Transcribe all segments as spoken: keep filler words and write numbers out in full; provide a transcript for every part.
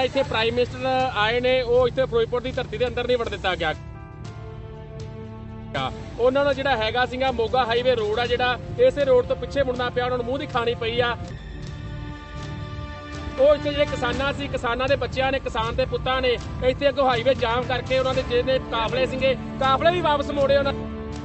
ਇੱਥੇ prime minister ਆਏ ਨੇ ਉਹ ਇੱਥੇ ਫਿਰੋਜ਼ਪੁਰ ਦੀ ਧਰਤੀ ਦੇ ਅੰਦਰ ਨਹੀਂ ਵੜ ਦਿੱਤਾ ਗਿਆ। ਉਹਨਾਂ ਨੂੰ ਜਿਹੜਾ ਹੈਗਾ ਸੀਗਾ ਮੋਗਾ ਹਾਈਵੇ ਰੋਡ ਆ ਜਿਹੜਾ ਇਸੇ ਰੋਡ ਤੋਂ ਪਿੱਛੇ ਮੁੜਨਾ ਪਿਆ, ਉਹਨਾਂ ਨੂੰ ਮੂੰਹ ਦੀ ਖਾਣੀ ਪਈ ਆ। ਉਹ ਇੱਥੇ ਜਿਹੜੇ ਕਿਸਾਨਾਂ ਸੀ, ਕਿਸਾਨਾਂ ਦੇ ਬੱਚਿਆਂ ਨੇ, ਕਿਸਾਨ ਦੇ ਪੁੱਤਾਂ ਨੇ ਇੱਥੇ ਅੱਗੋਂ ਹਾਈਵੇ ਜਾਮ ਕਰਕੇ ਉਹਨਾਂ ਦੇ ਜਿਹੜੇ ਕਾਫਲੇ ਸੀਗੇ ਕਾਫਲੇ ਵੀ ਵਾਪਸ ਮੋੜੇ ਉਹਨਾਂ।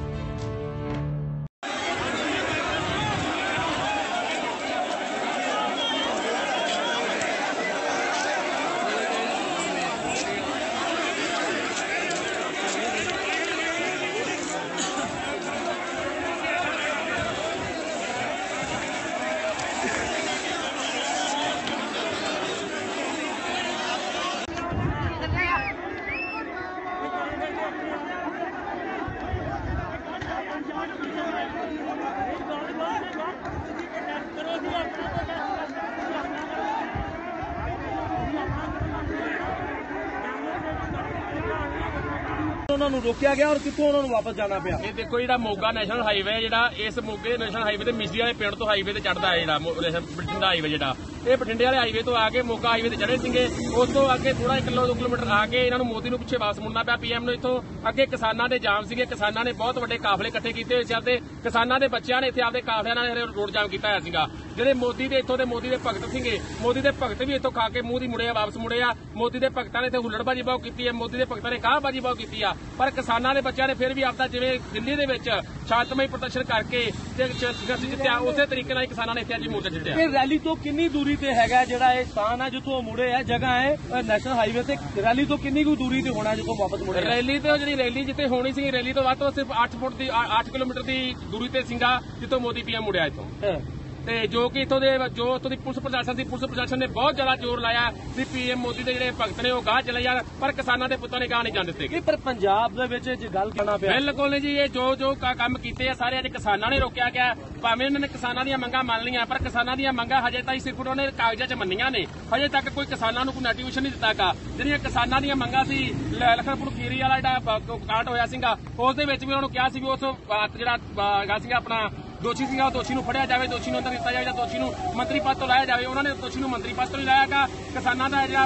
ਉਹਨਾਂ ਨੂੰ ਰੋਕਿਆ ਗਿਆ ਔਰ ਕਿੱਥੋਂ ਉਹਨਾਂ ਨੂੰ ਵਾਪਸ ਜਾਣਾ ਪਿਆ? ਇਹ ਦੇਖੋ ਜਿਹੜਾ ਮੋਗਾ ਨੈਸ਼ਨਲ ਹਾਈਵੇ ਜਿਹੜਾ ਇਸ ਮੋਗੇ ਨੈਸ਼ਨਲ ਹਾਈਵੇ ਤੇ ਮਿਸਰੀ ਵਾਲੇ ਪਿੰਡ ਤੋਂ ਹਾਈਵੇ ਤੇ ਚੜਦਾ ਹੈ ਜਿਹੜਾ ਬਠਿੰਡਾ ਹਾਈਵੇ ਜਿਹੜਾ ਇਹ ਬਠਿੰਡੇ ਵਾਲੇ ਹਾਈਵੇ ਤੋਂ ਆ ਕੇ ਮੋਗਾ ਹਾਈਵੇ ਤੇ ਚੜੇ ਸੀਗੇ। ਉਸ ਤੋਂ ਅੱਗੇ ਥੋੜਾ ਇੱਕ ਕਿਲੋ ਦੋ ਕਿਲੋਮੀਟਰ ਆ ਕੇ ਇਹਨਾਂ ਨੂੰ ਮੋਦੀ ਨੂੰ ਪਿੱਛੇ ਵਾਪਸ ਮੁੜਨਾ ਪਿਆ ਪੀਐਮ ਨੂੰ। ਇੱਥੋਂ ਅੱਗੇ ਕਿਸਾਨਾਂ ਦੇ ਜਾਮ ਸੀਗੇ, ਕਿਸਾਨਾਂ ਨੇ ਬਹੁਤ ਵੱਡੇ ਕਾਫਲੇ ਇਕੱਠੇ ਕੀਤੇ ਹੋਏ ਸੀ ਤੇ ਕਿਸਾਨਾਂ ਦੇ ਬੱਚਿਆਂ ਨੇ ਇੱਥੇ ਆਪਦੇ ਕਾਫਲਿਆਂ ਨਾਲ ਰੋਡ ਜਾਮ ਕੀਤਾ ਹੋਇਆ ਸੀਗਾ। ਜਿਹੜੇ ਮੋਦੀ ਦੇ ਇੱਥੋਂ ਦੇ ਮੋਦੀ ਦੇ ਭਗਤ ਸੀਗੇ, ਮੋਦੀ ਦੇ ਭਗਤ ਵੀ ਇੱਥੋਂ ਖਾ ਕੇ ਮੂੰਹ ਦੀ ਮੁੜੇ ਆ, ਵਾਪਸ ਮੁੜੇ ਆ। ਮੋਦੀ ਦੇ ਭਗਤਾਂ ਨੇ ਇੱਥੇ ਹੁੱਲੜਬਾਜੀ ਬਹੁਤ ਕੀਤੀ ਹੈ, ਮੋਦੀ ਦੇ ਭਗਤਾਂ ਨੇ ਗਾਹਬਾਜੀ ਬਹੁਤ ਕੀਤੀ ਆ, ਪਰ ਕਿਸਾਨਾਂ ਦੇ ਬੱਚਿਆਂ ਨੇ ਫਿਰ ਵੀ ਆਪਦਾ ਜਿਵੇਂ ਦਿੱਲੀ ਦੇ ਵਿੱਚ ਸ਼ਾਂਤਮਈ ਪ੍ਰਦਰਸ਼ਨ ਕਰਕੇ ਜਿੱਤਿਆ ਉਸੇ ਤਰੀਕੇ ਨਾਲ ਕਿਸਾਨਾਂ ਨੇ ਇੱਥੇ ਅੱਜ ਮੋਰਚਾ ਜਿੱਤਿਆ। ਇਹ ਰੈਲੀ ਤੋਂ ਕਿੰਨੀ ਦੂਰੀ ਤੇ ਹੈਗਾ ਜਿਹੜਾ ਇਹ ਸਥਾਨ ਹੈ ਜਿੱਥੋਂ ਮੁੜੇ ਹੈ ਜਗ੍ਹਾ ਹੈ ਨੈਸ਼ਨਲ ਹਾਈਵੇ ਤੇ? ਰੈਲੀ ਤੋਂ ਕਿੰਨੀ ਕੁ ਦੂਰੀ ਤੇ ਹੋਣਾ ਜਿੱਥੋਂ ਵਾਪਸ ਮੁੜੇ? ਰੈਲੀ ਤੋਂ ਜਿਹੜੀ ਰੈਲੀ ਜਿੱਥੇ ਹੋਣੀ ਸੀ, ਰੈਲੀ ਤੋਂ ਵੱਧ ਤੋਂ ਸਿਰਫ ਅੱਠ ਫੁੱਟ ਦੀ ਅੱਠ ਕਿਲੋਮੀਟਰ ਦੀ ਦੂਰੀ ਤੇ ਸੀਗਾ ਜਿੱਥੋਂ ਮੋਦੀ ਪੀਐਮ ਮੁੜਿਆ ਇੱਥੋਂ। ਤੇ ਜੋ ਕਿ ਇੱਥੋਂ ਦੇ ਜੋ ਇੱਥੋਂ ਦੀ ਪੁਲਿਸ ਪ੍ਰਸ਼ਾਸਨ ਦੀ ਪੁਲਿਸ ਪ੍ਰਸ਼ਾਸਨ ਨੇ ਬਹੁਤ ਜ਼ਿਆਦਾ ਜ਼ੋਰ ਲਾਇਆ ਵੀ ਪੀਐਮ ਮੋਦੀ ਦੇ ਜਿਹੜੇ ਭਗਤ ਨੇ ਉਹ ਗਾਹ ਚਲੇ ਜਾਣ, ਪਰ ਕਿਸਾਨਾਂ ਦੇ ਪੁੱਤਾਂ ਨੇ ਗਾਹ ਨਹੀਂ ਜਾਣ ਦਿੱਤੇ। ਪਰ ਪੰਜਾਬ ਦੇ ਵਿੱਚ ਜੇ ਗੱਲ ਕਰਨਾ ਪਿਆ ਬਿਲਕੁਲ ਨਹੀਂ ਜੀ, ਇਹ ਜੋ ਜੋ ਕੰਮ ਕੀਤੇ ਆ ਸਾਰੇ ਅੱਜ ਕਿਸਾਨਾਂ ਨੇ ਰੋਕਿਆ ਗਿਆ। ਭਾਵੇਂ ਉਹਨਾਂ ਨੇ ਕਿਸਾਨਾਂ ਦੀਆਂ ਮੰਗਾਂ ਮੰਨ ਲਈਆਂ, ਪਰ ਕਿਸਾਨਾਂ ਦੀਆਂ ਮੰਗਾਂ ਹਜੇ ਤਾਈਂ ਸਿਰਫ ਉਹਨਾਂ ਨੇ ਕਾਗਜ਼ਾਂ 'ਚ ਮੰਨੀਆਂ ਨੇ, ਹਜੇ ਤੱਕ ਕੋਈ ਕਿਸਾਨਾਂ ਨੂੰ ਕੋਈ ਨੋਟੀਫਿਕੇਸ਼ਨ ਨਹੀਂ ਦਿੱਤਾ ਗਾ। ਜਿਹੜੀਆਂ ਕਿਸਾਨਾਂ ਦੀਆਂ ਮੰਗਾਂ ਸੀ, ਲਖਨਪੁਰ ਖੀਰੀ ਵਾਲਾ ਜਿਹੜਾ ਕਾਂਡ ਹੋਇਆ ਸੀਗਾ ਉਸ ਦੇ ਵਿੱਚ ਵੀ ਉਹਨਾਂ ਨੂੰ ਕਿਹਾ ਸੀ ਵੀ ਉਸ ਜਿਹੜਾ ਹੈਗਾ ਸੀਗਾ ਆਪਣਾ ਦੋਸ਼ੀ ਸੀਗਾ ਉਹ ਦੋਸ਼ੀ ਨੂੰ ਫੜਿਆ ਜਾਵੇ, ਦੋਸ਼ੀ ਨੂੰ ਅੰਦਰ ਦਿੱਤਾ ਜਾਵੇ ਜਾਂ ਦੋਸ਼ੀ ਨੂੰ ਮੰਤਰੀ ਪਦ ਤੋਂ ਲਾਇਆ ਜਾਵੇ। ਉਹਨਾਂ ਨੇ ਦੋਸ਼ੀ ਨੂੰ ਮੰਤਰੀ ਪਦ ਤੋਂ ਨਹੀਂ ਲਾਇਆਗਾ। ਕਿਸਾਨਾਂ ਦਾ ਜਿਹੜਾ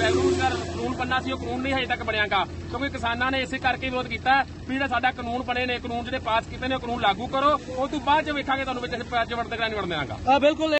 ਕਾਨੂੰਨ ਬਣਨਾ ਸੀ ਉਹ ਕਾਨੂੰਨ ਨਹੀਂ ਹਜੇ ਤੱਕ ਬਣਿਆਗਾ, ਕਿਉਂਕਿ ਕਿਸਾਨਾਂ ਨੇ ਇਸੇ ਕਰਕੇ ਵਿਰੋਧ ਕੀਤਾ ਵੀ ਜਿਹੜਾ ਸਾਡਾ ਕਾਨੂੰਨ ਬਣੇ ਨੇ, ਕਾਨੂੰਨ ਜਿਹੜੇ ਪਾਸ ਕੀਤੇ ਨੇ ਉਹ ਕਾਨੂੰਨ ਲਾਗੂ ਕਰੋ, ਉਸ ਤੋਂ ਬਾਅਦ ਜੇ ਵੇਖਾਂਗੇ ਤੁਹਾਨੂੰ ਵਿੱਚ ਵੜਦੇ ਨਹੀਂ ਵੜਦੇ ਆਗਾ। ਬਿਲਕੁਲ।